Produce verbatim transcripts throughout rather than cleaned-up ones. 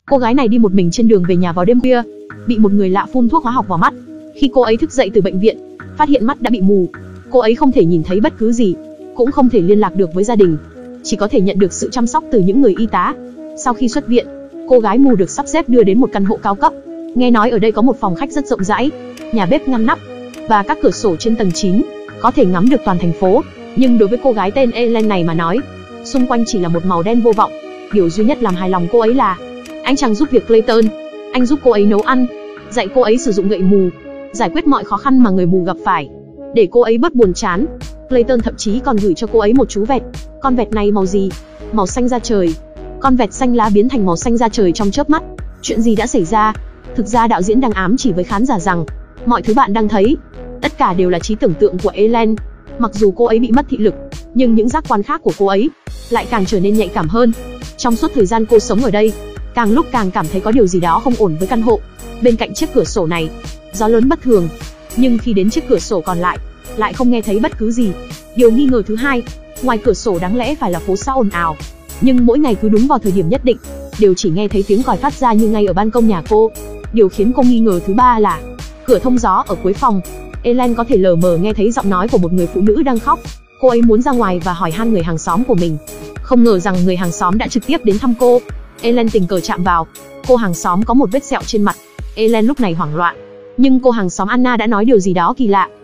Cô gái này đi một mình trên đường về nhà vào đêm khuya, bị một người lạ phun thuốc hóa học vào mắt. Khi cô ấy thức dậy từ bệnh viện, phát hiện mắt đã bị mù. Cô ấy không thể nhìn thấy bất cứ gì, cũng không thể liên lạc được với gia đình, chỉ có thể nhận được sự chăm sóc từ những người y tá. Sau khi xuất viện, cô gái mù được sắp xếp đưa đến một căn hộ cao cấp. Nghe nói ở đây có một phòng khách rất rộng rãi, nhà bếp ngăn nắp và các cửa sổ trên tầng chín, có thể ngắm được toàn thành phố. Nhưng đối với cô gái tên Ellen này mà nói, xung quanh chỉ là một màu đen vô vọng. Điều duy nhất làm hài lòng cô ấy là anh chàng giúp việc Clayton. Anh giúp cô ấy nấu ăn, dạy cô ấy sử dụng gậy mù, giải quyết mọi khó khăn mà người mù gặp phải, để cô ấy bớt buồn chán. Clayton thậm chí còn gửi cho cô ấy một chú vẹt. Con vẹt này màu gì? Màu xanh da trời. Con vẹt xanh lá biến thành màu xanh da trời trong chớp mắt. Chuyện gì đã xảy ra? Thực ra đạo diễn đang ám chỉ với khán giả rằng mọi thứ bạn đang thấy, tất cả đều là trí tưởng tượng của Ellen. Mặc dù cô ấy bị mất thị lực, nhưng những giác quan khác của cô ấy lại càng trở nên nhạy cảm hơn. Trong suốt thời gian cô sống ở đây, càng lúc càng cảm thấy có điều gì đó không ổn với căn hộ. Bên cạnh chiếc cửa sổ này, gió lớn bất thường, nhưng khi đến chiếc cửa sổ còn lại, lại không nghe thấy bất cứ gì. Điều nghi ngờ thứ hai, ngoài cửa sổ đáng lẽ phải là phố xá ồn ào, nhưng mỗi ngày cứ đúng vào thời điểm nhất định, đều chỉ nghe thấy tiếng còi phát ra như ngay ở ban công nhà cô. Điều khiến cô nghi ngờ thứ ba là cửa thông gió ở cuối phòng. Ellen có thể lờ mờ nghe thấy giọng nói của một người phụ nữ đang khóc. Cô ấy muốn ra ngoài và hỏi han người hàng xóm của mình, không ngờ rằng người hàng xóm đã trực tiếp đến thăm cô. Ellen tình cờ chạm vào, cô hàng xóm có một vết sẹo trên mặt. Ellen lúc này hoảng loạn, nhưng cô hàng xóm Anna đã nói điều gì đó kỳ lạ.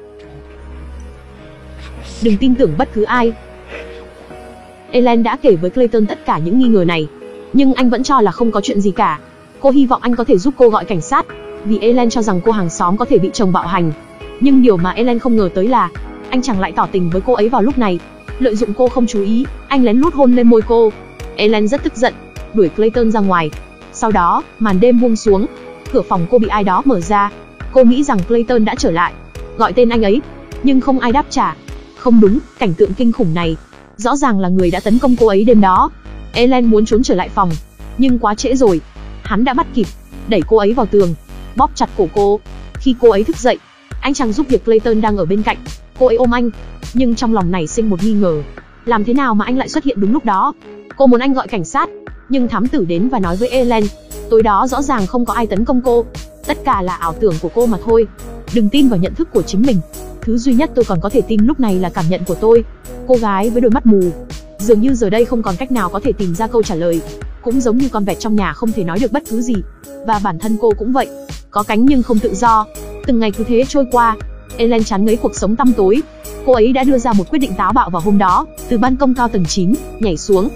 Đừng tin tưởng bất cứ ai. Ellen đã kể với Clayton tất cả những nghi ngờ này, nhưng anh vẫn cho là không có chuyện gì cả. Cô hy vọng anh có thể giúp cô gọi cảnh sát, vì Ellen cho rằng cô hàng xóm có thể bị chồng bạo hành. Nhưng điều mà Ellen không ngờ tới là anh chàng lại tỏ tình với cô ấy vào lúc này. Lợi dụng cô không chú ý, anh lén lút hôn lên môi cô. Ellen rất tức giận, đuổi Clayton ra ngoài. Sau đó, màn đêm buông xuống, cửa phòng cô bị ai đó mở ra. Cô nghĩ rằng Clayton đã trở lại, gọi tên anh ấy, nhưng không ai đáp trả. Không đúng, cảnh tượng kinh khủng này rõ ràng là người đã tấn công cô ấy đêm đó. Ellen muốn trốn trở lại phòng, nhưng quá trễ rồi. Hắn đã bắt kịp, đẩy cô ấy vào tường, bóp chặt cổ cô. Khi cô ấy thức dậy, anh chàng giúp việc Clayton đang ở bên cạnh. Cô ấy ôm anh, nhưng trong lòng nảy sinh một nghi ngờ. Làm thế nào mà anh lại xuất hiện đúng lúc đó? Cô muốn anh gọi cảnh sát, nhưng thám tử đến và nói với Ellen, tối đó rõ ràng không có ai tấn công cô, tất cả là ảo tưởng của cô mà thôi. Đừng tin vào nhận thức của chính mình. Thứ duy nhất tôi còn có thể tin lúc này là cảm nhận của tôi. Cô gái với đôi mắt mù dường như giờ đây không còn cách nào có thể tìm ra câu trả lời. Cũng giống như con vẹt trong nhà không thể nói được bất cứ gì. Và bản thân cô cũng vậy, có cánh nhưng không tự do. Từng ngày cứ thế trôi qua, Ellen chán ngấy cuộc sống tăm tối. Cô ấy đã đưa ra một quyết định táo bạo vào hôm đó, từ ban công cao tầng chín, nhảy xuống.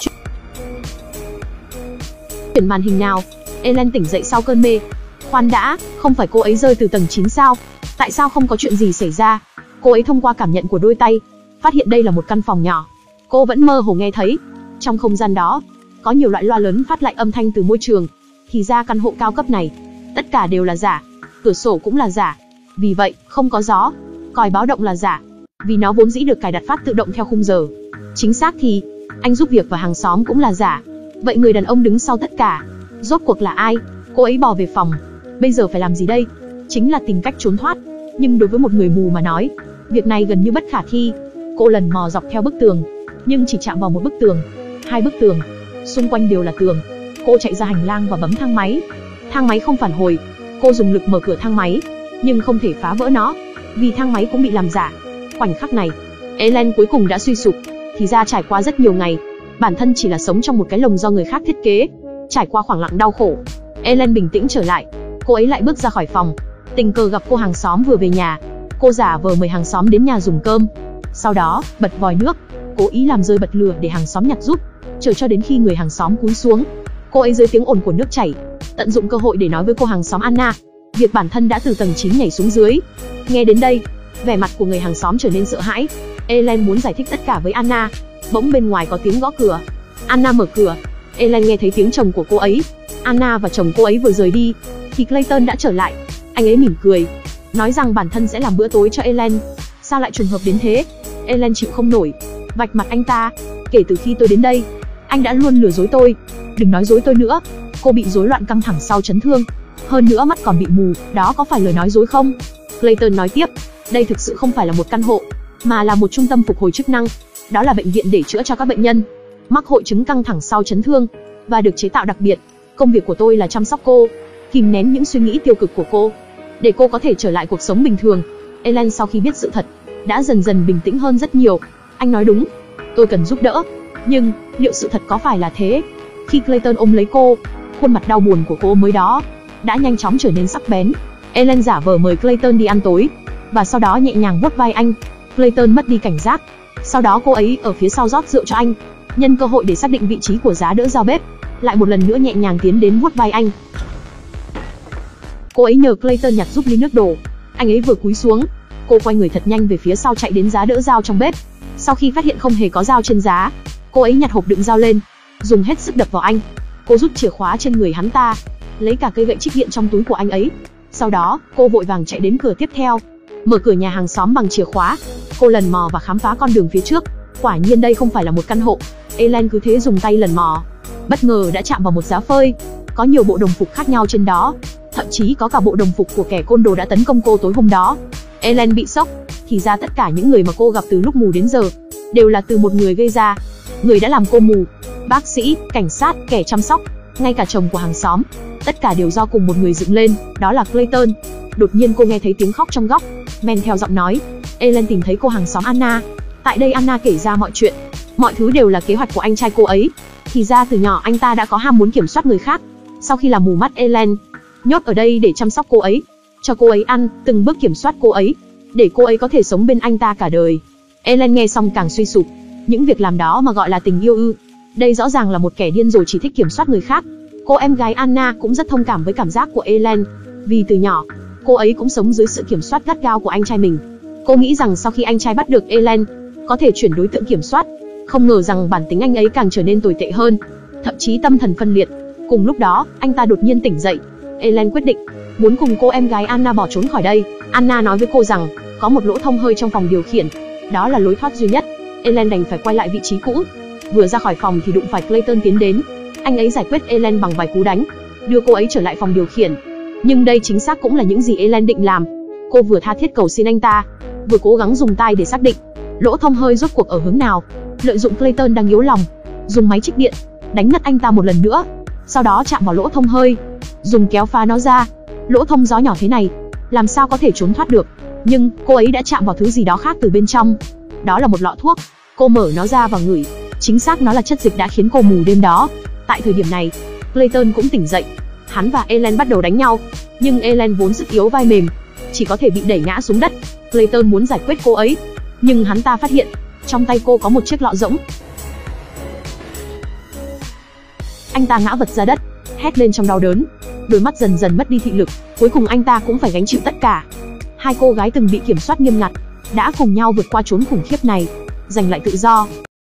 Chuyển màn hình nào, Ellen tỉnh dậy sau cơn mê. Khoan đã, không phải cô ấy rơi từ tầng chín sao? Tại sao không có chuyện gì xảy ra? Cô ấy thông qua cảm nhận của đôi tay, phát hiện đây là một căn phòng nhỏ. Cô vẫn mơ hồ nghe thấy, trong không gian đó, có nhiều loại loa lớn phát lại âm thanh từ môi trường. Thì ra căn hộ cao cấp này, tất cả đều là giả. Cửa sổ cũng là giả, vì vậy không có gió. Còi báo động là giả, vì nó vốn dĩ được cài đặt phát tự động theo khung giờ. Chính xác thì, anh giúp việc và hàng xóm cũng là giả. Vậy người đàn ông đứng sau tất cả, rốt cuộc là ai? Cô ấy bỏ về phòng. Bây giờ phải làm gì đây? Chính là tìm cách trốn thoát. Nhưng đối với một người mù mà nói, việc này gần như bất khả thi. Cô lần mò dọc theo bức tường, nhưng chỉ chạm vào một bức tường, hai bức tường, xung quanh đều là tường. Cô chạy ra hành lang và bấm thang máy. Thang máy không phản hồi. Cô dùng lực mở cửa thang máy, nhưng không thể phá vỡ nó, vì thang máy cũng bị làm giả. Khoảnh khắc này, Ellen cuối cùng đã suy sụp. Thì ra trải qua rất nhiều ngày, bản thân chỉ là sống trong một cái lồng do người khác thiết kế. Trải qua khoảng lặng đau khổ, Ellen bình tĩnh trở lại. Cô ấy lại bước ra khỏi phòng, tình cờ gặp cô hàng xóm vừa về nhà. Cô giả vờ mời hàng xóm đến nhà dùng cơm, sau đó bật vòi nước, cố ý làm rơi bật lửa để hàng xóm nhặt giúp. Chờ cho đến khi người hàng xóm cúi xuống, cô ấy dưới tiếng ồn của nước chảy, tận dụng cơ hội để nói với cô hàng xóm Anna việc bản thân đã từ tầng chín nhảy xuống dưới. Nghe đến đây, vẻ mặt của người hàng xóm trở nên sợ hãi. Ellen muốn giải thích tất cả với Anna. Bỗng bên ngoài có tiếng gõ cửa. Anna mở cửa. Ellen nghe thấy tiếng chồng của cô ấy. Anna và chồng cô ấy vừa rời đi, thì Clayton đã trở lại. Anh ấy mỉm cười, nói rằng bản thân sẽ làm bữa tối cho Ellen. Sao lại trùng hợp đến thế? Ellen chịu không nổi, vạch mặt anh ta. Kể từ khi tôi đến đây, anh đã luôn lừa dối tôi. Đừng nói dối tôi nữa. Cô bị rối loạn căng thẳng sau chấn thương, hơn nữa mắt còn bị mù, đó có phải lời nói dối không? Clayton nói tiếp, đây thực sự không phải là một căn hộ, mà là một trung tâm phục hồi chức năng. Đó là bệnh viện để chữa cho các bệnh nhân mắc hội chứng căng thẳng sau chấn thương, và được chế tạo đặc biệt Công việc của tôi là chăm sóc cô, kìm nén những suy nghĩ tiêu cực của cô, để cô có thể trở lại cuộc sống bình thường. Ellen sau khi biết sự thật, đã dần dần bình tĩnh hơn rất nhiều. Anh nói đúng, tôi cần giúp đỡ. Nhưng, liệu sự thật có phải là thế? Khi Clayton ôm lấy cô, khuôn mặt đau buồn của cô mới đó đã nhanh chóng trở nên sắc bén. Ellen giả vờ mời Clayton đi ăn tối, và sau đó nhẹ nhàng vuốt vai anh. Clayton mất đi cảnh giác. Sau đó cô ấy ở phía sau rót rượu cho anh, nhân cơ hội để xác định vị trí của giá đỡ giao bếp, lại một lần nữa nhẹ nhàng tiến đến vuốt vai anh. Cô ấy nhờ Clayton nhặt giúp ly nước đổ. Anh ấy vừa cúi xuống, cô quay người thật nhanh về phía sau chạy đến giá đỡ dao trong bếp. Sau khi phát hiện không hề có dao trên giá, cô ấy nhặt hộp đựng dao lên, dùng hết sức đập vào anh. Cô rút chìa khóa trên người hắn ta, lấy cả cây gậy trích điện trong túi của anh ấy. Sau đó, cô vội vàng chạy đến cửa tiếp theo, mở cửa nhà hàng xóm bằng chìa khóa. Cô lần mò và khám phá con đường phía trước. Quả nhiên đây không phải là một căn hộ. Ellen cứ thế dùng tay lần mò, bất ngờ đã chạm vào một giá phơi, có nhiều bộ đồng phục khác nhau trên đó, thậm chí có cả bộ đồng phục của kẻ côn đồ đã tấn công cô tối hôm đó. Ellen bị sốc. Thì ra tất cả những người mà cô gặp từ lúc mù đến giờ đều là từ một người gây ra. Người đã làm cô mù, bác sĩ, cảnh sát, kẻ chăm sóc, ngay cả chồng của hàng xóm, tất cả đều do cùng một người dựng lên, đó là Clayton. Đột nhiên cô nghe thấy tiếng khóc trong góc, men theo giọng nói. Ellen tìm thấy cô hàng xóm Anna. Tại đây Anna kể ra mọi chuyện, mọi thứ đều là kế hoạch của anh trai cô ấy. Thì ra từ nhỏ anh ta đã có ham muốn kiểm soát người khác. Sau khi làm mù mắt Ellen, nhốt ở đây để chăm sóc cô ấy, cho cô ấy ăn, từng bước kiểm soát cô ấy, để cô ấy có thể sống bên anh ta cả đời. Ellen nghe xong càng suy sụp. Những việc làm đó mà gọi là tình yêu ư? Đây rõ ràng là một kẻ điên rồi chỉ thích kiểm soát người khác. Cô em gái Anna cũng rất thông cảm với cảm giác của Ellen, vì từ nhỏ, cô ấy cũng sống dưới sự kiểm soát gắt gao của anh trai mình. Cô nghĩ rằng sau khi anh trai bắt được Ellen, có thể chuyển đối tượng kiểm soát. Không ngờ rằng bản tính anh ấy càng trở nên tồi tệ hơn, thậm chí tâm thần phân liệt. Cùng lúc đó, anh ta đột nhiên tỉnh dậy. Ellen quyết định muốn cùng cô em gái Anna bỏ trốn khỏi đây. Anna nói với cô rằng có một lỗ thông hơi trong phòng điều khiển, đó là lối thoát duy nhất. Ellen đành phải quay lại vị trí cũ. Vừa ra khỏi phòng thì đụng phải Clayton tiến đến. Anh ấy giải quyết Ellen bằng vài cú đánh, đưa cô ấy trở lại phòng điều khiển. Nhưng đây chính xác cũng là những gì Ellen định làm. Cô vừa tha thiết cầu xin anh ta, vừa cố gắng dùng tay để xác định lỗ thông hơi rốt cuộc ở hướng nào. Lợi dụng Clayton đang yếu lòng, dùng máy trích điện đánh ngất anh ta một lần nữa, sau đó chạm vào lỗ thông hơi, dùng kéo phá nó ra. Lỗ thông gió nhỏ thế này, làm sao có thể trốn thoát được? Nhưng cô ấy đã chạm vào thứ gì đó khác từ bên trong. Đó là một lọ thuốc. Cô mở nó ra và ngửi, chính xác nó là chất dịch đã khiến cô mù đêm đó. Tại thời điểm này, Clayton cũng tỉnh dậy. Hắn và Ellen bắt đầu đánh nhau, nhưng Ellen vốn sức yếu vai mềm, chỉ có thể bị đẩy ngã xuống đất. Clayton muốn giải quyết cô ấy, nhưng hắn ta phát hiện trong tay cô có một chiếc lọ rỗng. Anh ta ngã vật ra đất, hét lên trong đau đớn, đôi mắt dần dần mất đi thị lực. Cuối cùng anh ta cũng phải gánh chịu tất cả. Hai cô gái từng bị kiểm soát nghiêm ngặt đã cùng nhau vượt qua chốn khủng khiếp này, giành lại tự do.